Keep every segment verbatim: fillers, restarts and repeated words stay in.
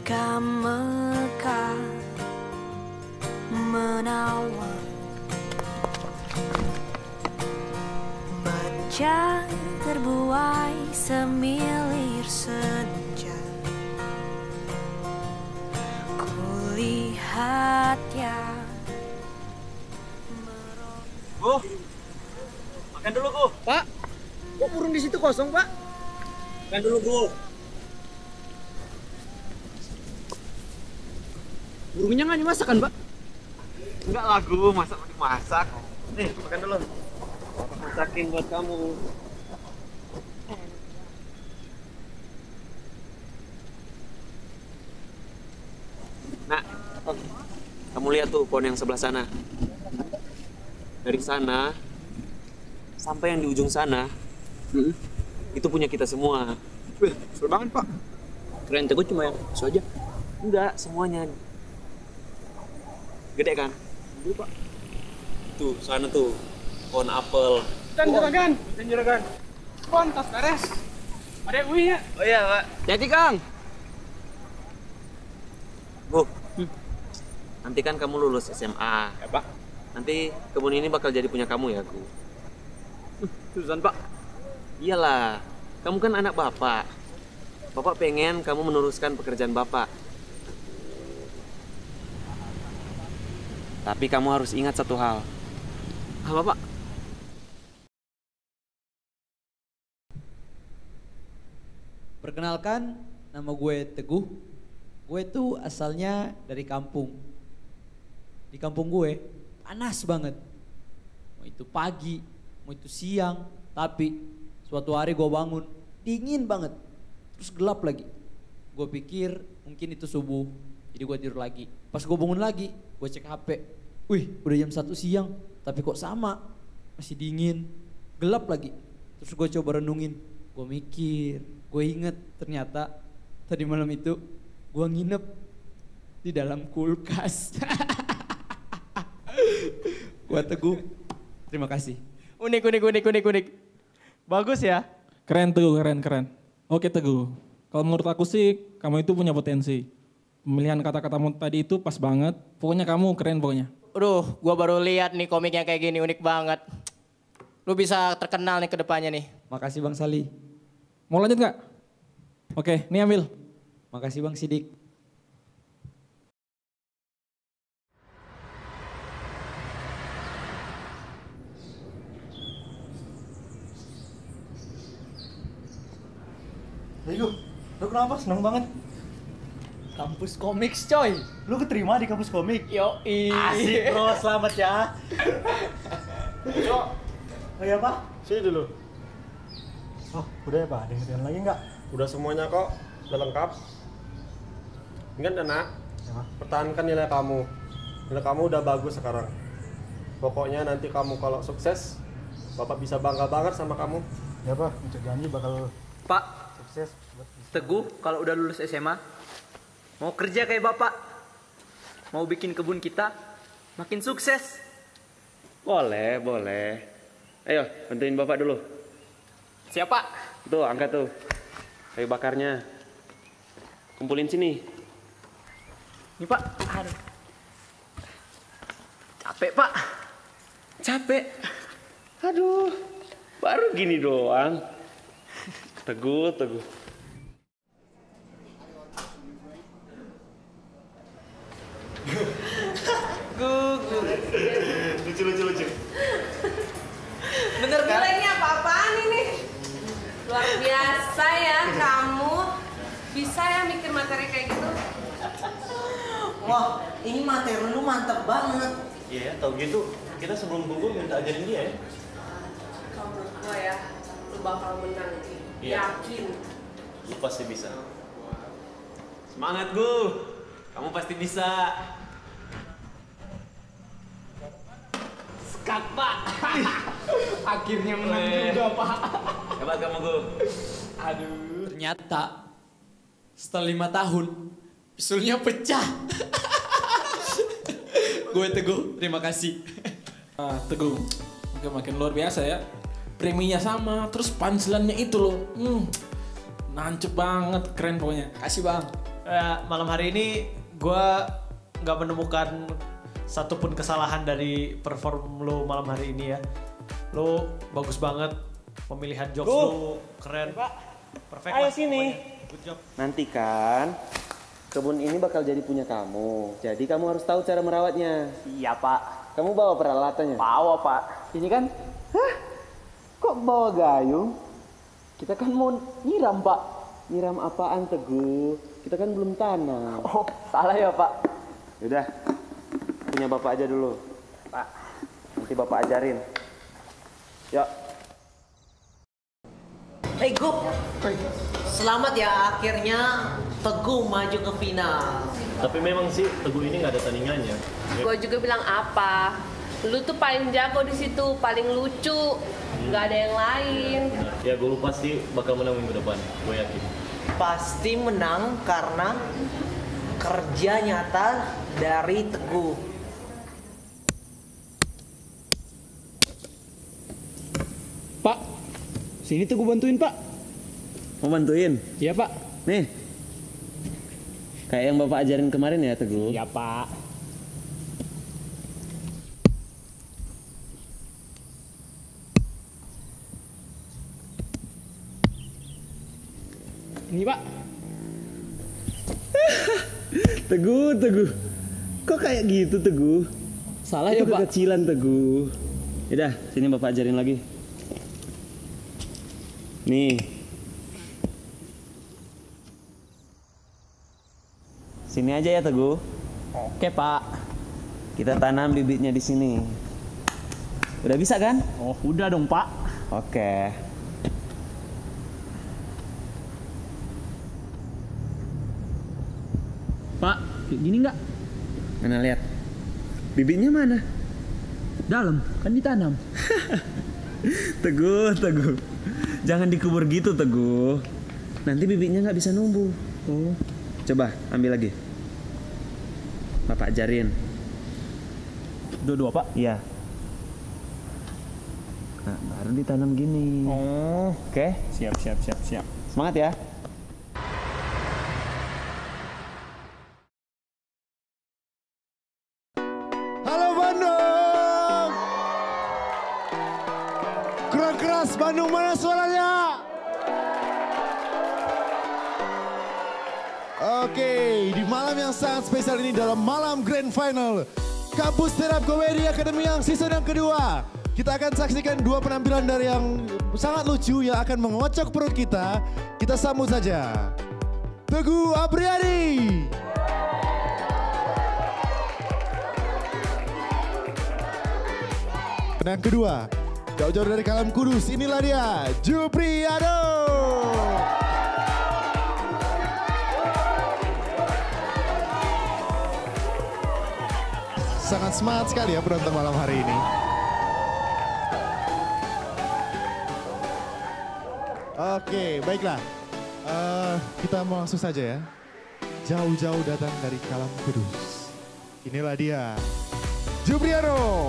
Ketika mekar menawan, baca terbuai semilir senja, kulihat ya. Bu, makan dulu Bu. Pak, kok burung di situ kosong Pak? Makan dulu Bu. Burungnya nggak dimasak kan Pak? Enggak lah Bu, masak masak. Nih, makan dulu. Masakin buat kamu. Nah, kamu lihat tuh pohon yang sebelah sana. Dari sana sampai yang di ujung sana, hmm, itu punya kita semua. Wih, seru banget Pak. Keren, Teguh cuma yang itu aja. Enggak, semuanya. Gede kan? Gede Pak. Tuh, sana tuh, pohon apel. Dan juragan, dan juragan. Pohon tas beres. Ada Ui ya? Oh iya Pak. Jadi Kang. Bu, hmm. nanti kan kamu lulus S M A. Ya Pak. Nanti kebun ini bakal jadi punya kamu ya, Bu. Susan Pak. Iyalah, kamu kan anak Bapak. Bapak pengen kamu meneruskan pekerjaan Bapak. Tapi kamu harus ingat satu hal. Apa Pak? Perkenalkan, nama gue Teguh. Gue tuh asalnya dari kampung. Di kampung gue panas banget. Mau itu pagi, mau itu siang. Tapi suatu hari gue bangun, dingin banget. Terus gelap lagi. Gue pikir mungkin itu subuh. Jadi gue tidur lagi. Pas gue bangun lagi, gue cek H P. Wih, udah jam satu siang. Tapi kok sama? Masih dingin. Gelap lagi. Terus gue coba renungin. Gue mikir, gue inget ternyata tadi malam itu gue nginep di dalam kulkas. Gue Teguh, terima kasih. Unik, unik, unik, unik, unik. Bagus ya? Keren Teguh, keren, keren. Oke Teguh, kalau menurut aku sih kamu itu punya potensi. Pemilihan kata-katamu tadi itu pas banget. Pokoknya kamu keren pokoknya. Aduh, gua baru lihat nih komiknya kayak gini, unik banget. Lu bisa terkenal nih ke depannya nih. Makasih Bang Sali. Mau lanjut nggak? Oke, nih ambil. Makasih Bang Sidik. Teguh, lu kenapa? Seneng banget. Kampus komik coy. Lu keterima di kampus komik? Yoi. Asik bro, selamat ya. Cok. Oh iya Pak? Sini dulu. Oh, udah ya Pak, ada yang ngerjain lagi nggak? Udah semuanya kok, udah lengkap. Ingat ya nak, Ya Pak. pertahankan nilai kamu. Nilai kamu udah bagus sekarang. Pokoknya nanti kamu kalau sukses, Bapak bisa bangga banget sama kamu. Ya Pak, untuk janji bakal Pak, sukses. Teguh kalau udah lulus S M A mau kerja kayak Bapak, mau bikin kebun kita makin sukses. Boleh, boleh. Ayo, bantuin Bapak dulu. Siapa? Tuh, angkat tuh. Kayu bakarnya. Kumpulin sini. Nih Pak, aduh. Capek Pak. Capek. Aduh, baru gini doang. Teguh, Teguh. Gugur. Lucu, lucu, lucu. Bener kan? Ini apa-apaan ini? Luar biasa ya kamu. Bisa ya mikir materi kayak gitu? Wah, ini materi lu mantep banget. Iya, tau gitu. Kita sebelum gugur minta ajarin dia ya. Kalau menurut gue ya, lu bakal menang. Iya. Yakin. Lu pasti bisa. Semangat, Gu. Kamu pasti bisa. Skat Pak. Akhirnya menang juga Pak. Hebat kamu, Gu. Aduh. Ternyata setelah lima tahun pisulnya pecah. Gue Teguh, terima kasih. Ah, Teguh, oke makin luar biasa ya. Preminya sama, terus punchline-nya itu loh. Hmm, nancep banget, keren pokoknya. Kasih Bang. Uh, malam hari ini gue nggak menemukan satupun kesalahan dari perform lo malam hari ini ya. Lo bagus banget, pemilihan jokes lo keren. Pak, perfect. Ayo lah, sini. pokoknya. Good job. Nanti kan kebun ini bakal jadi punya kamu. Jadi kamu harus tahu cara merawatnya. Iya Pak. Kamu bawa peralatannya? Bawa Pak. Ini kan, hah? Kok bawa gayung? Kita kan mau nyiram Pak. Nyiram apaan Teguh? Kita kan belum tanam. Oh, salah ya Pak. Yaudah, punya Bapak aja dulu. Pak, nanti Bapak ajarin. Yuk. Hei Gup, selamat ya akhirnya Teguh maju ke final. Tapi memang sih Teguh ini nggak ada tandingannya. Gue juga bilang apa? Lu tuh paling jago di situ, paling lucu. Nggak ada yang lain. Ya gue lupa sih bakal menang minggu depan, gue yakin. Pasti menang karena kerja nyata dari Teguh. Pak, sini Teguh bantuin Pak. Mau bantuin? Iya Pak. Nih, kayak yang Bapak ajarin kemarin ya Teguh? Iya Pak. Ini Pak. Teguh, Teguh. Kok kayak gitu Teguh? Salah itu ya Pak. Kekecilan Teguh. Yaudah, sini Bapak ajarin lagi. Nih. Sini aja ya Teguh. Oke Pak. Kita tanam bibitnya di sini. Udah bisa kan? Oh udah dong Pak. Oke. Pak, kayak gini nggak? Mana lihat? Bibitnya mana? Dalam, kan ditanam. Teguh, Teguh. Jangan dikubur gitu Teguh. Nanti bibitnya nggak bisa numbuh. Oh. Coba ambil lagi. Bapak ajarin. Dua-dua Pak? Iya. Nah, baru ditanam gini. Oh. Oke. Siap, siap, siap, siap. Semangat ya. Halo Bandung. Kurang keras Bandung, mana suaranya? Oke, di malam yang sangat spesial ini dalam malam Grand Final Kampus Stand Up Comedy Academy yang season yang kedua, kita akan saksikan dua penampilan dari yang sangat lucu yang akan mengocok perut kita. Kita sambut saja Teguh Apriyadi. Dan yang kedua, jauh-jauh dari Kalam Kudus, inilah dia Jupriado. Sangat semangat sekali ya penonton malam hari ini. Oke, baiklah. Uh, kita mau langsung saja ya. Jauh-jauh datang dari Kalam Kudus. Inilah dia, Jupriado.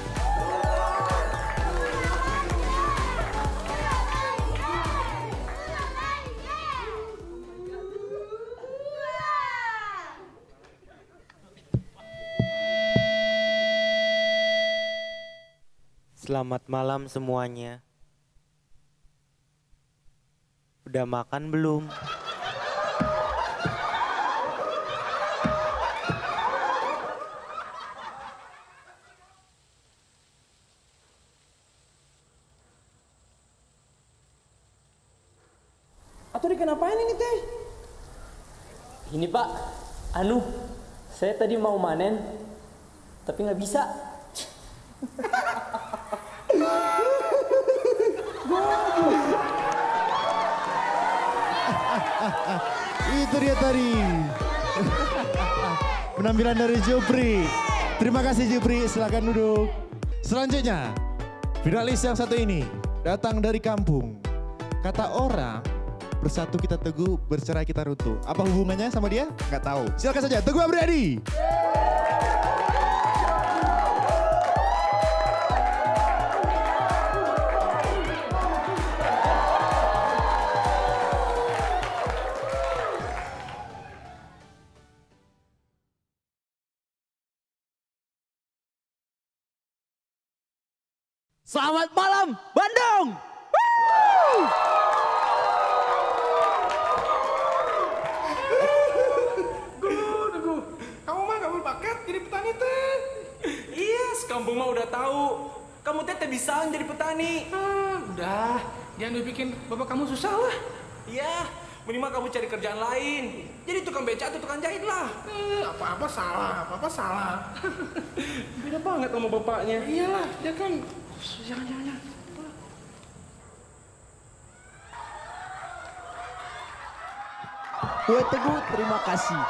Selamat malam semuanya. Udah makan belum? Atau dikenapain ini teh? Ini Pak, anu, saya tadi mau manen, tapi nggak bisa. Itu dia tadi penampilan dari Jupri. Terima kasih Jupri, silakan duduk. Selanjutnya, finalis yang satu ini datang dari kampung. Kata orang, bersatu kita teguh, bercerai kita runtuh. Apa hubungannya sama dia? Nggak tahu. Silakan saja, Teguh Apriyadi. Selamat malam Bandung. Teguh, Teguh, kamu mah gak berbakat jadi petani teh. Iya, sekampung mah udah tahu. Kamu teh bisa jadi petani. Ah, udah, jangan dibikin bapak kamu susah lah. Iya, minimal kamu cari kerjaan lain. Jadi tukang beca atau tukang jahit lah. Eh, apa-apa salah, apa-apa salah. Beda banget sama bapaknya. Iyalah, dia kan jangan jangan. jangan. Buat Teguh, terima kasih.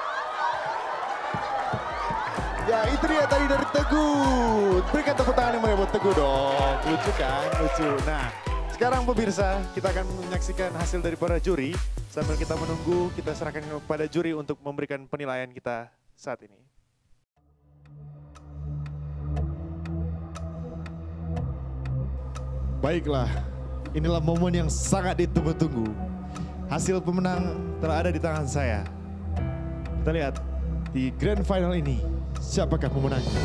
Ya itu dia tadi dari Teguh. Berikan tepuk tangan yang meriah buat Teguh dong. Lucu kan? Lucu. Nah sekarang pemirsa kita akan menyaksikan hasil dari para juri. Sambil kita menunggu kita serahkan kepada juri untuk memberikan penilaian kita saat ini. Baiklah, inilah momen yang sangat ditunggu-tunggu. Hasil pemenang telah ada di tangan saya. Kita lihat di grand final ini siapakah pemenangnya.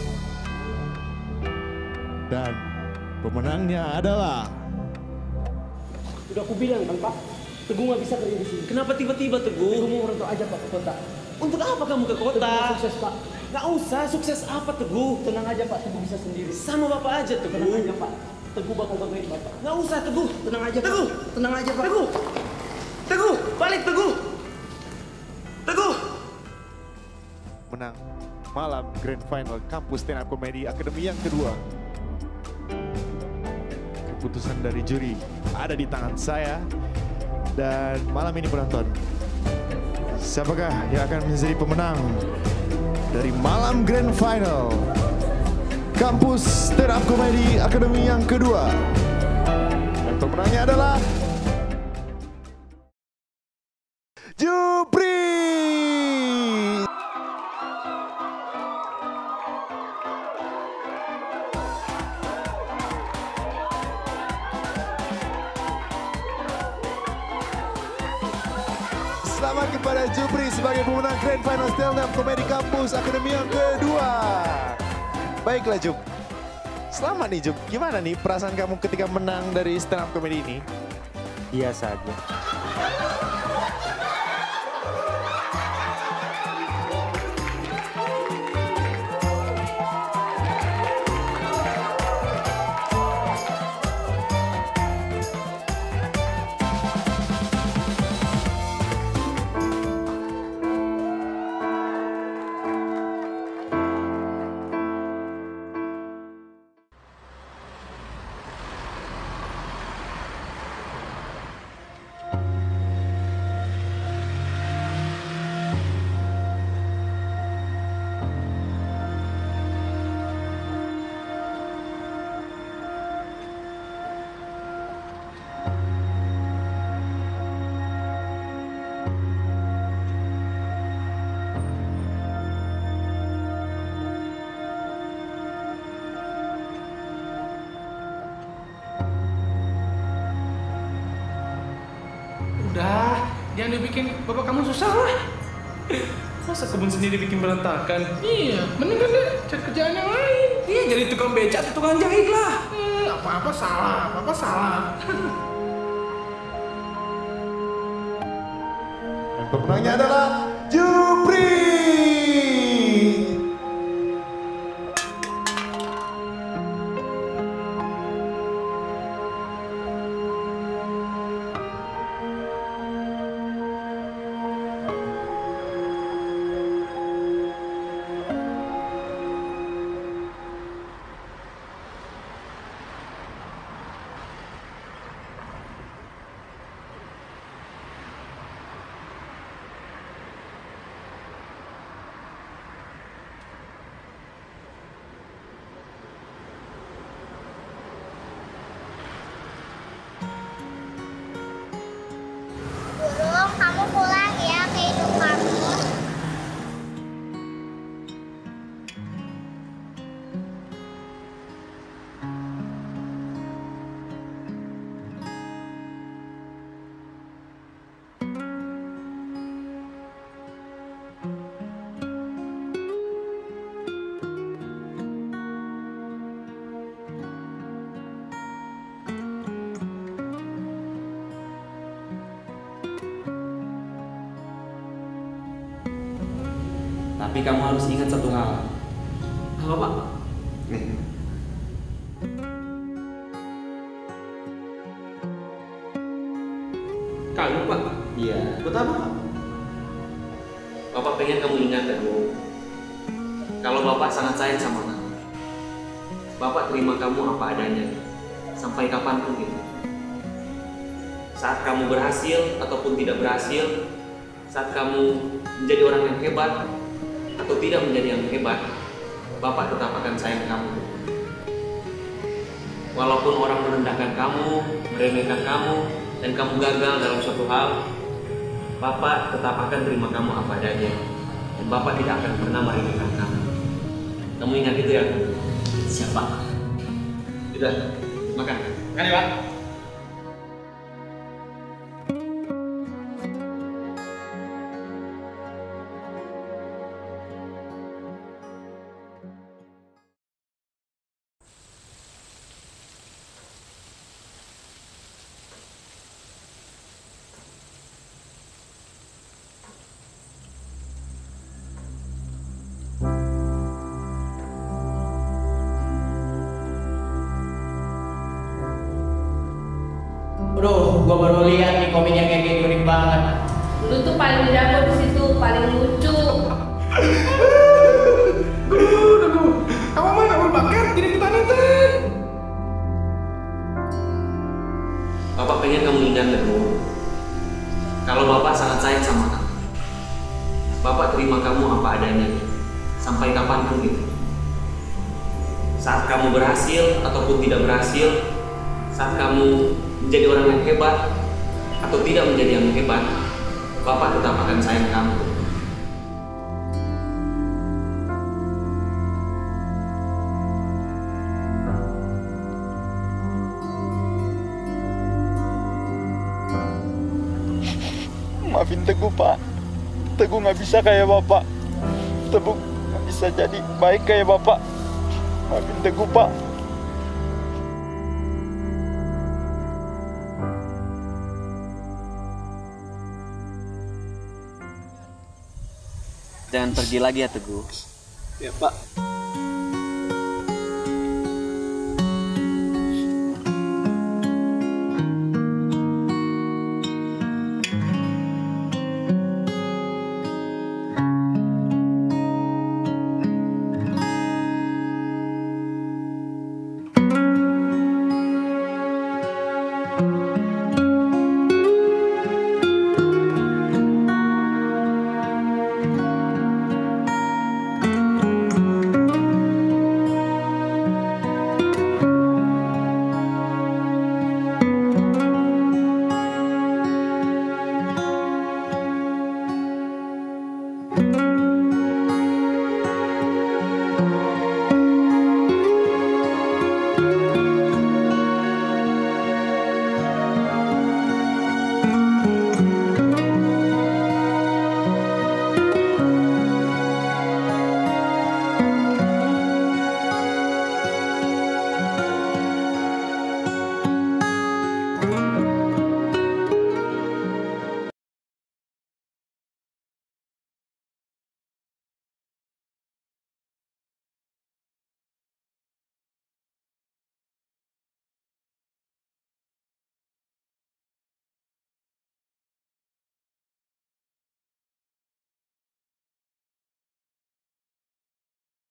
Dan pemenangnya adalah... Udah aku bilang kan Pak, Teguh nggak bisa kerja di sini. Kenapa tiba-tiba Teguh? Teguh mau merantau aja Pak ke kota. Untuk apa kamu ke kota? Teguh sukses Pak. Nggak usah, sukses apa Teguh? Tenang aja Pak, Teguh bisa sendiri. Sama Bapak aja Teguh. Tenang aja Pak, Teguh bakal banggain Bapak. Nggak usah Teguh. Tenang aja Pak. Teguh, tenang aja Pak. Teguh, Teguh, balik Teguh. Teguh. Menang malam grand final Kampus Stand Up Comedy Akademi yang kedua. Keputusan dari juri ada di tangan saya. Dan malam ini penonton, siapakah yang akan menjadi pemenang dari malam grand final Kampus Stand Up Comedy Akademi yang kedua? Dan pemenangnya adalah Jupri. Selamat kepada Jupri sebagai pemenang Grand Final Stand Up Comedy Kampus Akademi yang kedua. Baiklah Jup, selamat nih Jup. Gimana nih perasaan kamu ketika menang dari stand up comedy ini? Biasa aja. Udah, jangan dibikin bapak kamu susah lah. Masa kebun sendiri bikin berantakan? Iya, mending kan deh cari kerjaan yang lain. Iya, jadi tukang beca atau tukang jahit lah. Eh, apa-apa salah, apa-apa salah. Dan pemenangnya adalah Jupri. Tapi kamu harus ingat satu hal. Apa Pak? Nih. Kamu Pak? Iya. Buat apa Pak? Bapak pengen kamu ingat Teguh. Kalau Bapak sangat sayang sama kamu. Bapak terima kamu apa adanya. Sampai kapanpun gitu. Saat kamu berhasil ataupun tidak berhasil, saat kamu menjadi orang yang hebat atau tidak menjadi yang hebat, Bapak tetap akan sayang kamu. Walaupun orang merendahkan kamu, meremehkan kamu, dan kamu gagal dalam suatu hal, Bapak tetap akan terima kamu apa adanya. Dan Bapak tidak akan pernah meremehkan kamu. Kamu ingat itu ya? Siapa? Sudah, makan. Makan ya Pak. Aduh, gua baru lihat nih komik yang kayak gini unik banget. Lu tuh paling jago di situ, paling lucu. Kamu mana berbakat jadi kita teh? Bapak pengen kamu ingat Teguh. Kalau Bapak sangat sayang sama kamu. Bapak terima kamu apa adanya. Sampai kapanpun gitu. Saat kamu berhasil ataupun tidak berhasil, saat kamu menjadi orang yang hebat atau tidak menjadi yang hebat, Bapak tetap akan sayang kamu. Maafin Teguh Pak. Teguh nggak bisa kayak Bapak. Teguh nggak bisa jadi baik kayak Bapak. Maafin Teguh Pak. Jangan pergi lagi ya Teguh. Ya Pak.